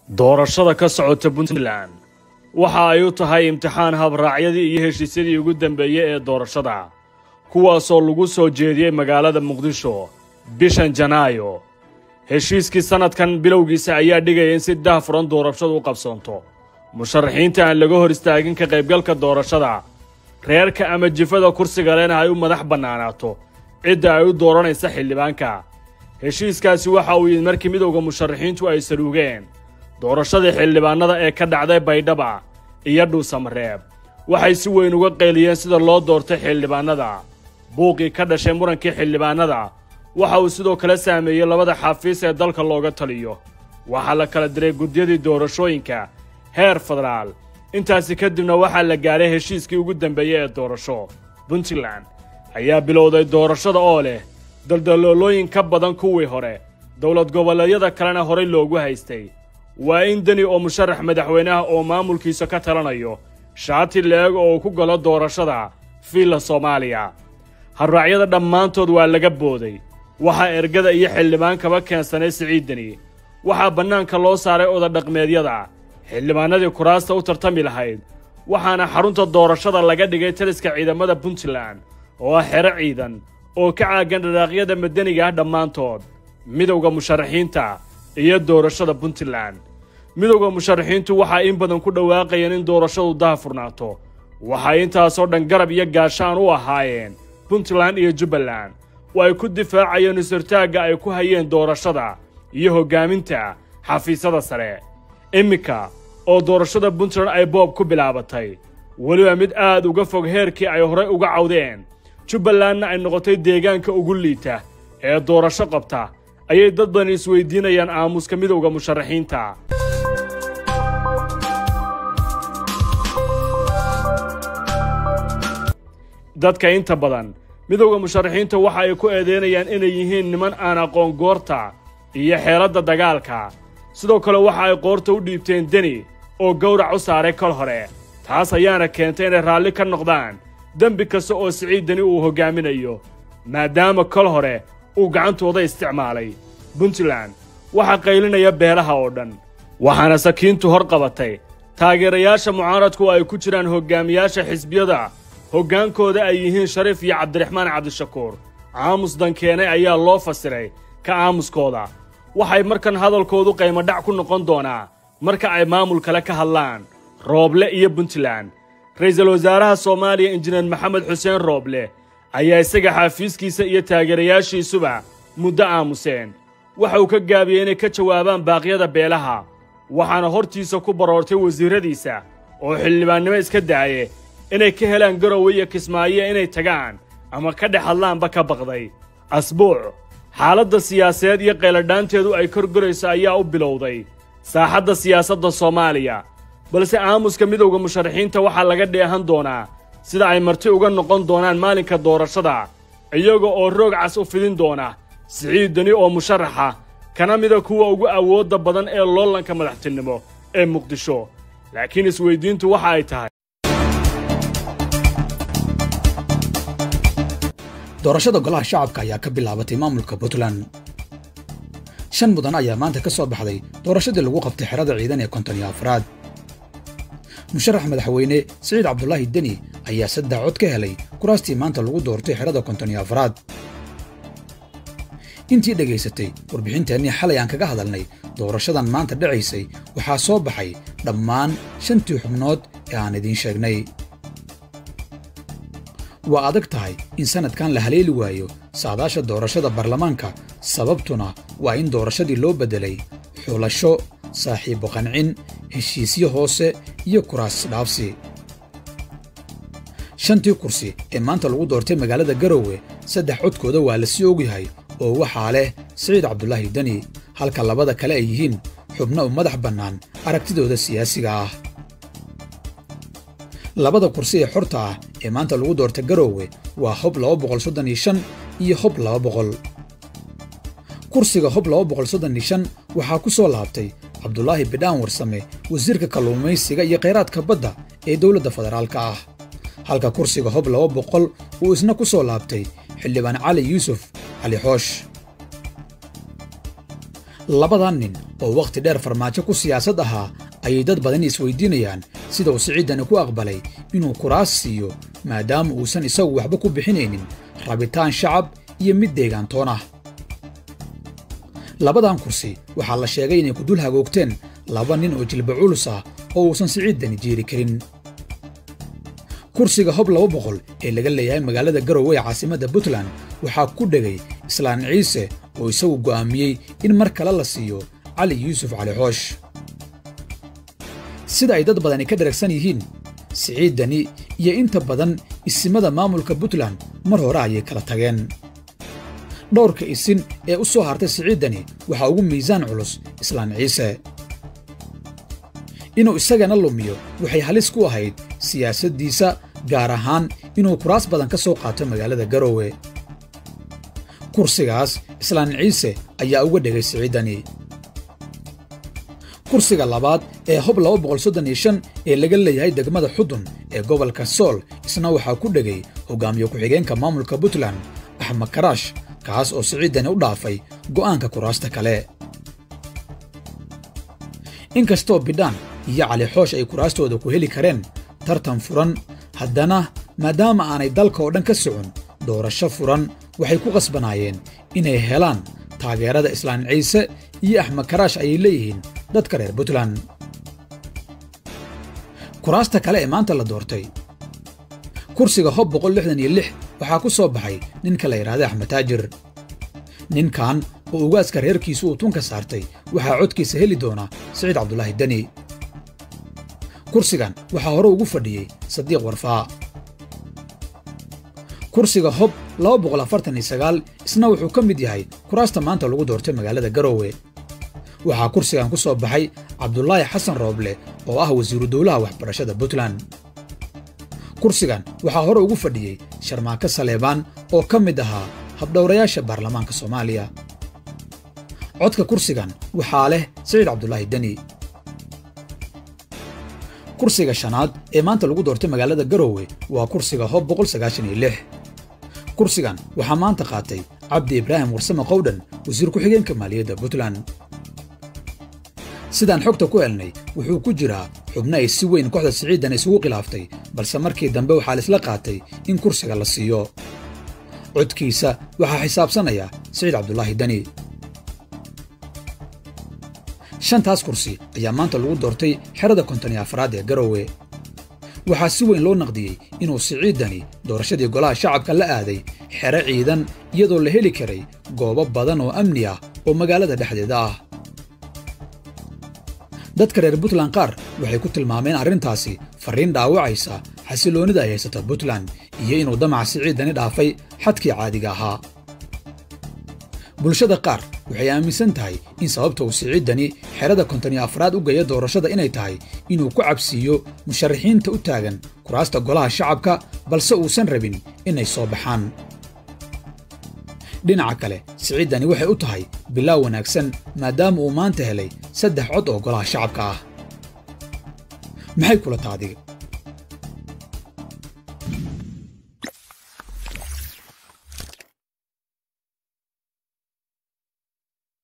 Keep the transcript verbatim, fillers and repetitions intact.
doorashada ka socota Puntland waxa ay u tahay imtixaan habraacyadii iyo heshiisyadii ugu dambeeyay ee doorashada kuwaas oo lagu soo jeediyay magaalada Muqdisho bishan Janaayo. heshiiskii sanadkan bilowgiisa ayaa dhigay in si daahfuran doorashadu u qabsoonto musharaxiinta aan laga hor istaagin ka qaybgalka doorashada reerka ama jifada kursiga lehna ay u madax bannaanaato cidda ay u dooranaysa xildhibaanka. heshiiskaasi waxa uu yimid markii midowga musharaxiintu ay saluugeen doorashada xildhibaanada ee ka dhacday Baydhaba iyo Dhuusamareeb waxay si weyn uga qeyliyeen sida loo doortay xildhibaanada. buuqii ka dhashay murankii xildhibaanada waxa uu sidoo kale saameeyay labada xafiis ee dalka looga taliyo. waxa la kala diray guddiyadii doorashooyinka heer federaal. intaasi kadibna waxa la gaaray heshiiskii ugu dambeeyay ee doorasho. Puntland ayaa bilowday doorashada oo leh daldaloolooyin ka badan kuwii hore dowlad goboleedyada kalena horey loogu haystay. waa in dani oo musharax madaxweynaha oo maamulkiisa ka talanayo shaati leeg oo ku galo doorashada fiila Soomaaliya. harraacyada dhammaantood waa laga booday. waxa ergada iyo xildhibaankaba keensanay Siciidani. waxa bannaanka loo saaray oda dhaqmeedyada xildhibaanadii kuraasta u tartami lahayd. waxaana xarunta doorashada laga dhigay taliska ciidamada Puntland oo xero ciidan oo ka caagan dhaqaaqyada madaniga dhammaantood. midowga musharaxiinta iyo doorashada Puntland. midowga musharaxiintu waxa in badan ku dhawaaqayeen in doorashadu daahfurnaato. waxa intaas oo dhan garab iyo gaashaan u ahaayeen Puntland iyo Jubbaland. way ku difaacayeen isirtaaga ay ku hayeen doorashada iyo hogaaminta xafiisyada sare. imika oo doorashada Puntland ay boob ku bilaabatay waliba mid aad uga fog heerkii ay hore uga cawdeen. Jubbalandna ay noqotay deegaanka ugu liita ee doorasho qabta ayay dad badan isweydiinayaan aamuska midowga musharaxiinta. dadka inta badan midowga musharaxiinta waxa ay ku eedeynayaan inay yihiin niman aan aqoon goorta iyo xeeladda dagaalka. sidoo kale waxa ay qoorta u dhiibteen deni oo gowrac u saaray kol hore. taas ayaana keentay inay raalli ka noqdaan dembi kasta oo Siciidani uu hogaaminayo maadaama kol hore uu gacantooda isticmaalay. Puntland waxa qaylinaya beelaha oo dhan waxaana sakiintu hor qabatay taageerayaasha mucaaradku ay ku jiraan hogaamiyaasha xisbiyada hoggaankooda ay yihiin Shariif iyo Cabdiraxmaan Cabdishakuur. aamus dankeenay ayaa loo fasiray ka aamuskooda. waxay markan hadalkoodu qiimo dhac ku noqon doonaa marka ay maamul kale ka hadlaan Rooble iyo Puntland. ra'iisul wasaaraha Soomaaliya Injineer Maxamed Xuseen Rooble ayaa isaga xafiiskiisa iyo taageerayaashiisuba muddo aamuseen. waxa uu ka gaabiyey inay ka jawaabaan baaqyada beelaha waxaana hortiisa ku baroortay wasiiradiisa oo xildhibaannimo iska daayay inay ka helaan Garowe iyo Kismaayo inay tagaan ama ka dhex hadlaanba ka baqday. asbuuc xaaladda siyaasadeed iyo qeyladhaanteedu ay korgorayso ayaa u bilowday saaxadda siyaasadda Soomaaliya. balse aamuska midowga musharaxiinta waxaa laga dheehan doonaa sida ay marti uga noqon doonaan maalinka doorashada iyaga oo roog cas u fidin doona Siciidani oo musharaxa kana mida kuwa ugu awoodda badan ee loolanka madaxtinimo ee Muqdisho. laakiin isweydiintu waxa ay tahay doorashada golaha shacabka ayaa ka bilaabatay maamulka Puntland. shan mudan ayaa maanta ka soo baxday doorashadii lagu qabtay xerada ciidan ee konton iyo afraad. musharax madaxweyne Siciid Cabdullaahi Deni ayaa saddex cod ka helay kuraastii maanta lagu doortay xerada konton iyo afraad. intii dhageysatay warbixinteennii xalay aan kaga hadalnay doorashadan maanta dhacaysay waxaa soo baxay dhammaan shantii xubnood ee aan idiin sheegnay. waa adag tahay in sanadkan la haleeli waayo saadaasha doorashada baarlamaanka sababtuna waa in doorashadii loo beddelay xulasho saaxiibo qancin heshiisyo hoose iyo kuraas dhaafsi. shantii kursi ee maanta lagu doortay magaalada Garowe saddex codkooda waa la sii ogyahay oo waxaa leh Siciid Cabdullaahi Deni halka labada kale ay yihiin xubno u madax bannaan aragtidooda siyaasiga ah. labada kursi ee xorta ah ee maanta lagu doortay Garowe waa Hob laba boqol soddon iyo shan iyo Hob laba boqol. kursiga Hob laba boqol soddon iyo shan waxaa ku soo laabtay Cabdullaahi Bidhaan Warsame wasiirka kalluumaysiga iyo kheyraadka badda ee dowladda federaalka ah halka kursiga Hob laba boqol uu isna ku soo laabtay xildhibaan Cali Yuusuf Cali Xoosh. labadan nin oo wakhti dheer farmaajo ku siyaasad ahaa ayay dad badan isweydiinayaan sida uu Siciid Dani ku aqbalay inuu kuraas siiyo maadaama uusan isagu waxba ku bixinaynin rabitaan shacab iyo mid deegaan toon ah. labadan kursi waxaa la sheegay inay ku dul hagoogteen laba nin oo jilba culus ah oo uusan Siciid Dani jeeri karin. kursiga hob laba boqol ee laga leeyahay magaalada Garowe ee caasimadda Puntland waxaa ku dhagay Islaan Ciise oo isagu go'aamiyey in mar kale la siiyo Cali Yuusuf Cali Xoosh. sida ay dad badani ka dharagsan yihiin Siciid Dani iyo inta badan isimada maamulka Puntland mar hore ayay kala tageen. dhowrka isin ee u soo hartay Siciid Dani waxaa ugu miisaan culus Islaan Ciise. inuu isagana lumiyo waxay halis ku ahayd siyaasaddiisa, gaar ahaan inuu kuraas badan ka soo qaato magaalada Garowe. kursigaas Islaan Ciise ayaa uga dhigay Siciid Dani. kursiga labaad ee hob laba boqol soddon iyo shan ee laga leeyahay degmada Xudun ee gobolka Sool isna waxaa ku dhagay hogaamiye ku-xigeenka maamulka Puntland Axmed Karaash, kaas oo Siciid Dani u dhaafay go'aanka kuraasta kale. inkastoo Bidhaan iyo Cali Xoosh ay kuraastooda ku heli kareen tartan furan, haddana maadaama aanay dalka oo dhan ka socon doorasho furan, waxay ku qasbanaayeen inay helaan taageerada Islaan Ciise iyo Axmed Karaash ayay leeyihiin dadka reer Puntland. kuraasta kale ee maanta la doortay, kursiga hob boqol lixdan iyo lix waxaa ku soo baxay ninka la yidhaahdo Axmed Taajir. ninkan oo ugaaska reerkiisu uu tunka saartay waxaa codkiisa heli doona Siciid Cabdulaahi Dani. kursigan waxaa hore ugu fadhiyey Sadiiq Warfaa. kursiga hob laba boqol afartan iyo sagaal isna wuxuu ka mid yahay kuraasta maanta lagu doortay magaalada Garowe. waxaa kursigan ku soo baxay Cabdulaahi Xasan Rooble oo ah wasiiru dowlaha waxbarashada Puntland. kursigan waxaa hore ugu fadhiyey Sharmaake Saleebaan oo ka mid ahaa habdhowrayaasha baarlamaanka Soomaaliya. codka kursigan waxaa leh Siciid Cabdulaahi Dani. kursiga shanaad ee maanta lagu doortay magaalada Garowe waa kursiga hob boqol sagaashan iyo lix. kursigan waxaa maanta qaatay Cabdi Ibraahim Warsame Qowdhan, wasiir ku-xigeenka maaliyadda Puntland. sidaan xogta ku helnay wuxuu ku jiraa xubno ay si weyn kooxda Siciid Dani isugu khilaaftay, balse markii dambe waxaa la isla qaatay in kursiga la siiyo. codkiisa waxaa xisaabsanaya Siciid Cabdulaahi Dani. shantaas kursi ayaa maanta lagu doortay xerada konton iyo afraad ee Garowe. waxaa si weyn loo naqdiyey inuu Siciid Dani doorashadii golaha shacabka la aaday xero ciidan iyadoo la heli karay goobo badan oo amni ah oo magaalada dhexdeeda ah. dadka reer Puntland qaar waxay ku tilmaameen arrintaasi fariin dhaawacaysa xasiloonida ay haysata Puntland iyo inuu damaca Siciid Dani dhaafay xadkii caadiga ahaa. bulshada qaar waxay aaminsan tahay in sababta uu Siciid Dani xerada konton iyo afraad u geeyo doorashada inay tahay inuu ku cabsiiyo musharaxiinta u taagan kuraasta golaha shacabka, balse uusan rabin inay soo baxaan. dhinaca kale, Siciid Dani waxay u tahay bilaaw wanaagsan maadaama uu maanta helay saddex cod oo golaha shacabka ah. maxay kula tahay adiga?